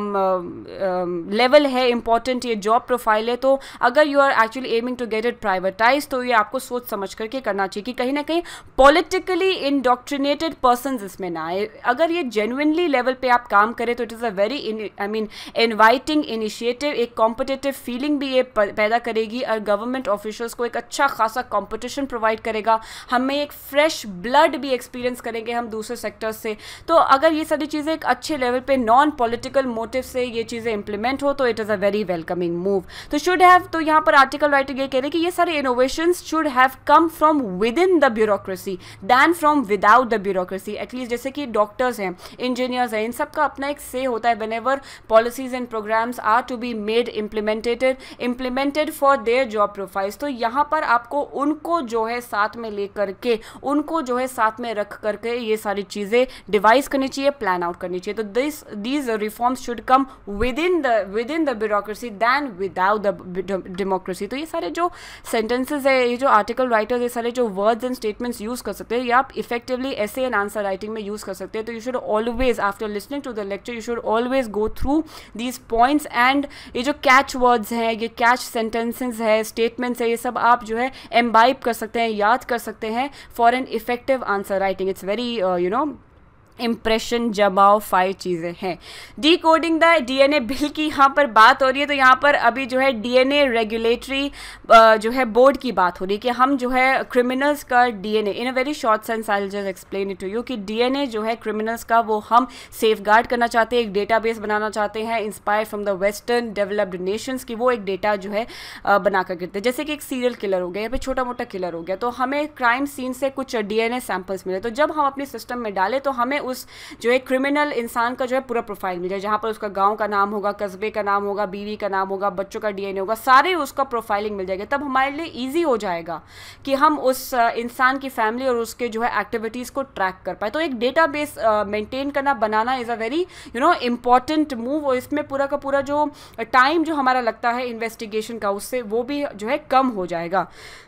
A: लेवल um, uh, um, है, इम्पॉर्टेंट ये जॉब प्रोफाइल है। तो अगर you are actually aiming to get it privatise, तो ये आपको सोच समझ करके करना चाहिए कि कहीं ना कहीं पॉलिटिकली इंडोक्ट्रिनेटेड पर्सन इसमें ना आए। अगर ये जेन्युइनली लेवल पे आप काम करें तो it is a very I mean inviting initiative, एक कॉम्पिटिटिव फीलिंग भी ये पैदा करेगी और गवर्नमेंट ऑफिशियल्स को एक अच्छा खासा कंपटीशन प्रोवाइड करेगा। हमें एक फ्रेश ब्लड भी एक्सपीरियंस करेंगे हम दूसरे सेक्टर्स से। तो अगर ये सारी चीज़ें एक अच्छे लेवल पे नॉन पॉलिटिकल मोटिव से ये चीज़ें इंप्लीमेंट हो तो it is a very welcoming move. तो शुड हैव, तो यहाँ पर आर्टिकल राइटर ये कह रहे हैं कि ये सारे innovations should have come from within the bureaucracy than from without the bureaucracy. At least जैसे कि डॉक्टर्स हैं, इंजीनियर्स हैं, इन सब का अपना एक से होता है whenever policies and programs are to be made implemented implemented for their job profiles. तो यहाँ पर आपको उनको जो है साथ में ले करके, उनको जो है साथ में रख करके ये सारी चीज़ें डिवाइस करनी चाहिए, प्लान आउट करनी चाहिए। तो this these reforms should come within the within the bureaucracy than without the democracy. तो ये सारे जो सेंटेंसेज है, ये जो आर्टिकल राइटर्स, ये सारे जो वर्ड्स एंड स्टेटमेंट्स यूज़ कर सकते हैं, ये आप इफेक्टिवली ऐसे एंड आंसर राइटिंग में यूज़ कर सकते हैं। तो you should always after listening to the lecture you should always go through these points and ये जो कैच वर्ड्स हैं, ये कैच सेंटेंसेस है, स्टेटमेंट्स है, ये सब आप जो है एम्बाइब कर सकते हैं, याद कर सकते हैं for an effective answer writing. It's very you know impression जमाओ फाइव चीज़ें हैं। Decoding the DNA bill की यहाँ पर बात हो रही है। तो यहाँ पर अभी जो है डीएनए रेगुलेटरी जो है बोर्ड की बात हो रही है कि हम जो है क्रिमिनल्स का DNA in a very short sense I will just explain it to you कि डीएनए जो है क्रिमिनल्स का वो हम सेफ गार्ड करना चाहते हैं, एक डेटाबेस बनाना चाहते हैं inspire from the western developed nations की। वो एक डेटा जो है बना कर गिरते हैं, जैसे कि एक सीरियल किलर हो गया या फिर छोटा मोटा किलर हो गया, तो हमें क्राइम सीन से कुछ डीएनए सैंपल्स मिले। तो जब हम अपने सिस्टम में डालें तो हमें उस जो है क्रिमिनल इंसान का जो है पूरा प्रोफाइल मिल जाए, जहाँ पर उसका गांव का नाम होगा, कस्बे का नाम होगा, बीवी का नाम होगा, बच्चों का डीएनए होगा, सारे उसका प्रोफाइलिंग मिल जाएगा। तब हमारे लिए इजी हो जाएगा कि हम उस इंसान की फैमिली और उसके जो है एक्टिविटीज़ को ट्रैक कर पाए। तो एक डेटाबेस मेंटेन करना, बनाना is a very you know important move. और इसमें पूरा का पूरा जो टाइम जो हमारा लगता है इन्वेस्टिगेशन का, उससे वो भी जो है कम हो जाएगा।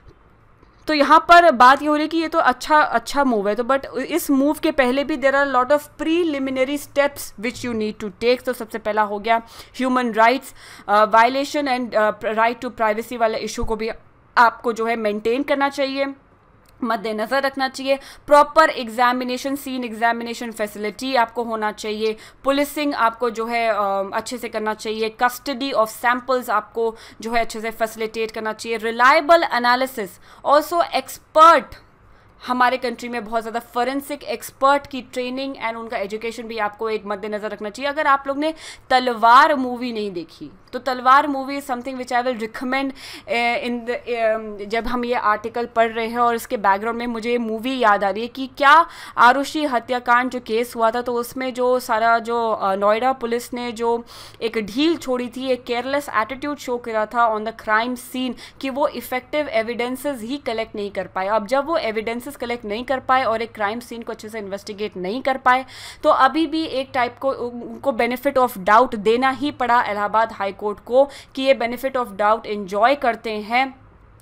A: तो यहाँ पर बात ये हो रही है कि ये तो अच्छा अच्छा मूव है, तो बट इस मूव के पहले भी there are lot of preliminary steps which you need to take. तो सबसे पहला हो गया human rights violation and right to privacy वाला इशू को भी आपको जो है मेंटेन करना चाहिए, मद्देनज़र रखना चाहिए। Proper examination, scene examination facility आपको होना चाहिए। पुलिसिंग आपको जो है अच्छे से करना चाहिए। कस्टडी ऑफ सैम्पल्स आपको जो है अच्छे से फैसिलिटेट करना चाहिए। रिलायबल एनालिसिस, ऑल्सो एक्सपर्ट, हमारे कंट्री में बहुत ज़्यादा फॉरेंसिक एक्सपर्ट की ट्रेनिंग एंड उनका एजुकेशन भी आपको एक मद्देनज़र रखना चाहिए। अगर आप लोग ने तलवार मूवी नहीं देखी तो Talvar movie is something which I will recommend in the जब हम ये आर्टिकल पढ़ रहे हैं और इसके बैकग्राउंड में मुझे ये मूवी याद आ रही है कि क्या आरुषि हत्याकांड जो केस हुआ था, तो उसमें जो सारा जो नोएडा पुलिस ने जो एक ढील छोड़ी थी, एक केयरलेस एटीट्यूड शो करा था ऑन द क्राइम सीन कि वो इफेक्टिव एविडेंसेस ही कलेक्ट नहीं कर पाए। अब जब वो एविडेंसेस कलेक्ट नहीं कर पाए और एक क्राइम सीन को अच्छे से इन्वेस्टिगेट नहीं कर पाए, तो अभी भी एक टाइप को उनको बेनिफिट ऑफ डाउट देना ही पड़ा इलाहाबाद हाई कोर्ट को कि ये बेनिफिट ऑफ डाउट एंजॉय करते हैं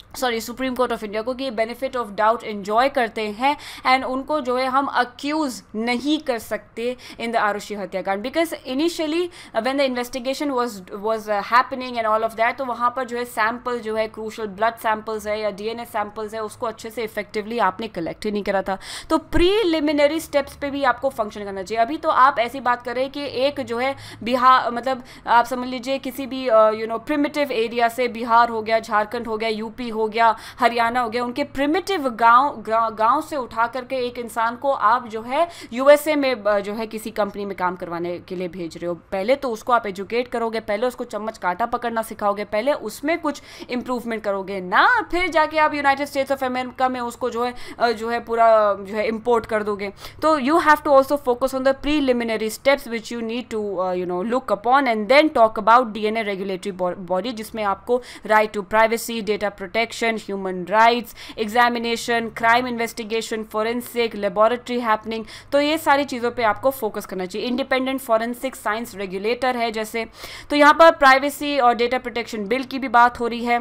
A: sorry Supreme Court of India को कि बेनिफिट ऑफ डाउट एंजॉय करते हैं एंड उनको जो है हम अक्यूज़ नहीं कर सकते इन द आरुषि हत्याकांड, because initially when the investigation was was happening and all of that, तो वहाँ पर जो है सैम्पल जो है क्रूशल ब्लड सैम्पल्स है या डीएनए सैम्पल्स है उसको अच्छे से इफेक्टिवली आपने कलेक्ट ही नहीं करा था। तो प्रीलिमिनरी स्टेप्स पे भी आपको फंक्शन करना चाहिए। अभी तो आप ऐसी बात कर रहे हैं कि एक जो है बिहार, मतलब आप समझ लीजिए किसी भी यू नो प्रिमिटिव एरिया से, बिहार हो गया, झारखंड हो गया, यूपी हो गया, हरियाणा हो गया, उनके प्रिमिटिव गांव गांव से उठा करके एक इंसान को आप जो है यूएसए में जो है किसी कंपनी में काम करवाने के लिए भेज रहे हो। पहले तो उसको आप एजुकेट करोगे, पहले उसको चम्मच कांटा पकड़ना सिखाओगे, पहले उसमें कुछ इंप्रूवमेंट करोगे ना, फिर जाके आप यूनाइटेड स्टेट्स ऑफ अमेरिका में उसको जो है जो है पूरा जो है इंपोर्ट कर दोगे। तो you have to also focus on the preliminary steps which you need to you know look upon and then talk about DNA regulatory body, जिसमें आपको right to privacy, data protection, human rights, examination, crime investigation, forensic, laboratory happening, तो ये सारी चीज़ों पे आपको focus करना चाहिए। इंडिपेंडेंट फोरेंसिक साइंस रेगुलेटर है जैसे, तो यहाँ पर प्राइवेसी और डेटा प्रोटेक्शन बिल की भी बात हो रही है।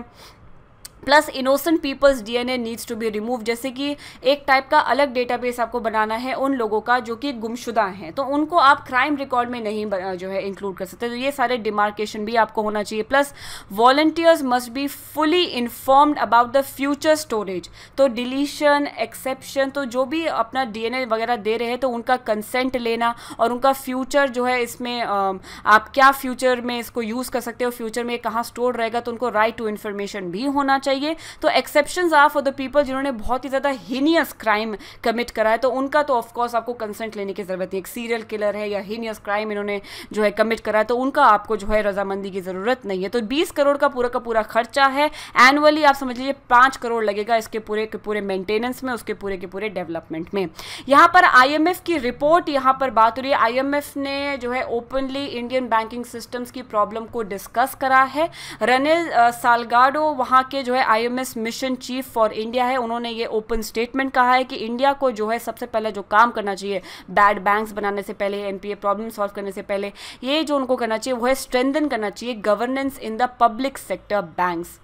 A: Plus innocent people's DNA needs to be remove, जैसे कि एक टाइप का अलग डेटाबेस आपको बनाना है उन लोगों का जो कि गुमशुदा हैं, तो उनको आप क्राइम रिकॉर्ड में नहीं जो है इंक्लूड कर सकते। तो ये सारे डिमार्केशन भी आपको होना चाहिए। Plus volunteers must be fully informed about the future storage, तो डिलीशन, एक्सेप्शन, तो जो भी अपना डीएनए वगैरह दे रहे हैं तो उनका कंसेंट लेना और उनका फ्यूचर जो है इसमें आप क्या फ्यूचर में इसको यूज़ कर सकते हो, फ्यूचर में कहाँ स्टोर रहेगा, तो उनको राइट टू इन्फॉर्मेशन भी होना चाहिए। तो exceptions are for the people जिन्होंने बहुत ही ज़्यादा हीनियस क्राइम कमिट करा है, तो उनका तो ऑफकोर्स आपको कंसेंट लेने की ज़रूरत नहीं। एक सीरियल किलर है या हीनियस क्राइम इन्होंने जो है कमिट करा है, तो उनका आपको जो है रजामंदी की ज़रूरत नहीं है। तो बीस करोड़ का पूरा का पूरा खर्चा है एनुअली, आप समझ लीजिए पाँच करोड़ लगेगा इसके पूरे के पूरे मेंटेनेंस में, उसके पूरे के पूरे डेवलपमेंट में। यहाँ पर आईएमएफ की रिपोर्ट यहाँ पर बात हो रही है। आईएमएफ ने जो है ओपनली इंडियन बैंकिंग सिस्टम्स की प्रॉब्लम को डिस्कस करा है। रनिल सालगाडो वहाँ के जो है IMF mission chief for India है, उन्होंने ये ओपन स्टेटमेंट कहा है कि इंडिया को जो है सबसे पहले जो काम करना चाहिए बैड बैंक्स बनाने से पहले, एनपीए प्रॉब्लम सॉल्व करने से पहले, ये जो उनको करना चाहिए वो है स्ट्रेंथन करना चाहिए governance in the public sector banks.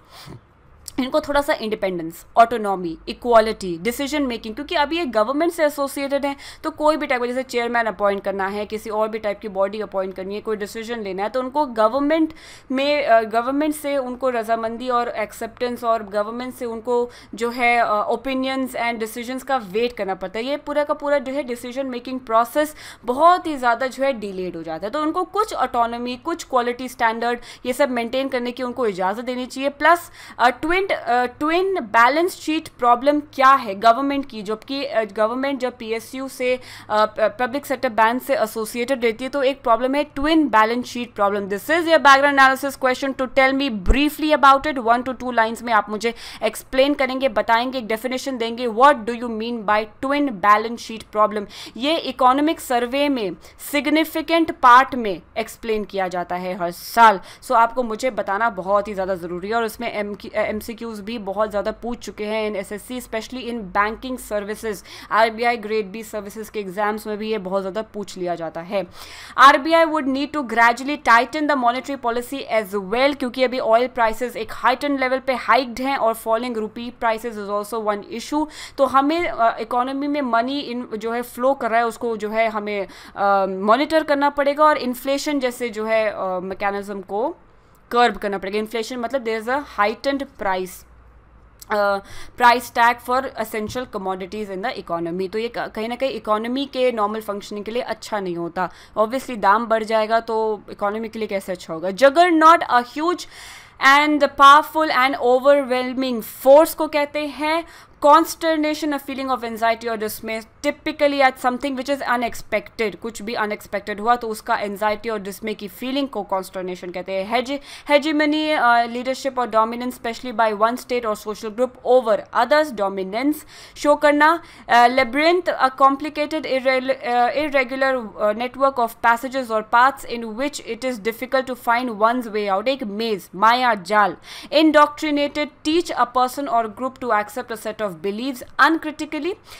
A: इनको थोड़ा सा independence, autonomy, equality, decision making, क्योंकि अभी ये गवर्नमेंट से एसोसिएटेड है, तो कोई भी टाइप का जैसे चेयरमैन अपॉइंट करना है, किसी और भी टाइप की बॉडी अपॉइंट करनी है, कोई डिसीजन लेना है, तो उनको गवर्नमेंट में गवर्नमेंट से उनको रजामंदी और एक्सेप्टेंस और गवर्नमेंट से उनको जो है ओपिनियंस एंड डिसीजंस का वेट करना पड़ता है। ये पूरा का पूरा जो है डिसीजन मेकिंग प्रोसेस बहुत ही ज़्यादा जो है डिलेड हो जाता है। तो उनको कुछ ऑटोनॉमी, कुछ क्वालिटी स्टैंडर्ड ये सब मेंटेन करने की उनको इजाज़त देनी चाहिए। Plus twin twin balance sheet problem क्या है गवर्नमेंट की, जबकि गवर्नमेंट जब पीएसयू से पब्लिक सेक्टर बैंक से एसोसिएटेड रहती है, तो एक प्रॉब्लम है twin balance sheet problem. This is your background analysis question to tell me briefly about it. One to two lines में आप मुझे एक्सप्लेन करेंगे, बताएंगे, एक डेफिनेशन देंगे, what do you mean by twin balance sheet problem. ये economic survey में significant part में एक्सप्लेन किया जाता है हर साल, सो so, आपको मुझे बताना बहुत ही ज़्यादा ज़रूरी है। और इसमें एम एमसीक्यूज भी बहुत ज़्यादा पूछ चुके हैं in SSC, especially in banking services, RBI grade B services के एग्जाम्स में भी ये बहुत ज़्यादा पूछ लिया जाता है। RBI would need to gradually tighten the monetary policy as well, क्योंकि अभी ऑयल प्राइसेस एक हाइटन लेवल पे हाइक्ड हैं और falling rupee prices is also one issue. तो हमें इकोनॉमी uh, में मनी इन जो है फ्लो कर रहा है उसको जो है हमें मॉनिटर uh, करना पड़ेगा और इन्फ्लेशन जैसे जो है मैकेनिज्म uh, को कर्ब करना पड़ेगा। इन्फ्लेशन मतलब there is a heightened price price tag for essential commodities in the economy. तो ये कहीं ना कहीं इकोनॉमी के नॉर्मल फंक्शनिंग के लिए अच्छा नहीं होता। ऑब्वियसली दाम बढ़ जाएगा तो इकोनॉमी के लिए कैसे अच्छा होगा। Juggernaut a huge and powerful and overwhelming force को कहते हैं consternation, a feeling of anxiety और dismay typically at something which is unexpected. कुछ भी अनएक्सपेक्टेड हुआ तो उसका एंजाइटी और डिसमे की फीलिंग को कॉन्स्टर्नेशन कहते हैं। हेज हेजिमनी, लीडरशिप और dominance specially by one state और social group over others, dominance show करना। Labyrinth, a complicated irregular network of passages और paths in which it is difficult to find one's way out, एक maze, माया जाल। Indoctrinated, teach a person और group to accept a set of beliefs uncritically.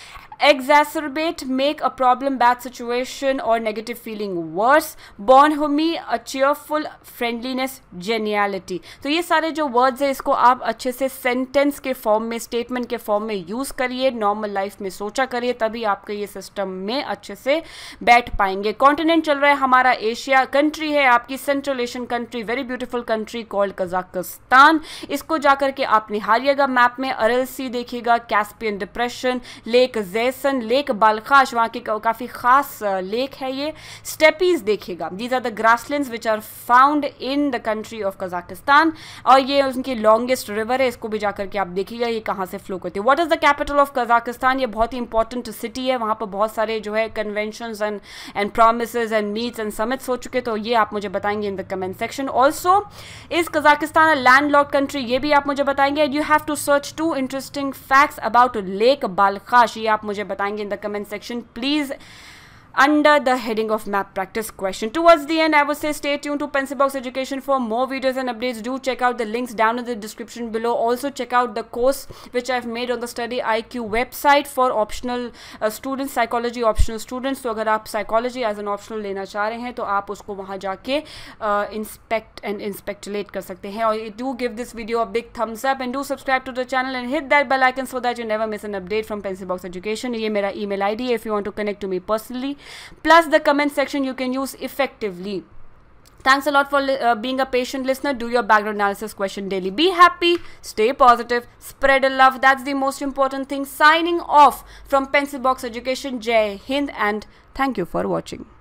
A: exacerbate, make a problem, bad situation or negative feeling worse, bonhomie, a cheerful, friendliness, geniality. तो ये सारे जो words है इसको आप अच्छे से सेंटेंस के फॉर्म में, स्टेटमेंट के फॉर्म में यूज़ करिए, नॉर्मल लाइफ में सोचा करिए, तभी आपके ये सिस्टम में अच्छे से बैठ पाएंगे. कॉन्टिनेंट चल रहा है हमारा एशिया, कंट्री है आपकी central Asian country, very beautiful country called Kazakhstan. इसको जाकर के आप निहारिएगा मैप में, अरल सी देखिएगा, Caspian Depression, Lake Zaysan, Lake Balkhash, वहाँ की काफ़ी खास लेक है ये. स्टेपीज देखिएगा, these are the grasslands which are found in the country of Kazakhstan. और ये उनकी लॉन्गेस्ट रिवर है, इसको भी जाकर के आप देखिएगा ये कहाँ से फ्लो करती है. What is the capital of Kazakhstan? ये बहुत ही इंपॉर्टेंट सिटी है, वहाँ पर बहुत सारे जो है conventions and and promises and meets and summits हो चुके, तो ये आप मुझे बताएंगे in the comment section. Also is Kazakhstan a landlocked country? ये भी आप मुझे बताएंगे. You have to search two interesting facts about Lake Balkhash, ये आप मुझे बताएंगे in the comment section, please, under the heading of map practice question. Towards the end, I would say stay tuned to Pencil Box Education for more videos and updates. Do check out the links down in the description below. Also check out the course which I've made on the Study I Q website for optional uh, students, psychology optional students. तो अगर आप psychology as an optional लेना चाह रहे हैं तो आप उसको वहाँ जाके uh, inspect and inspectulate कर सकते हैं. और do give this video a big thumbs up and do subscribe to the channel and hit that bell icon so that you never miss an update from Pencil Box Education. ये मेरा email I D है if you want to connect to me personally. Plus the comment section you can use effectively. Thanks a lot for uh, being a patient listener. Do your background analysis question daily. Be happy, stay positive, spread a love. That's the most important thing. Signing off from Pencil Box Education. Jai Hind and thank you for watching.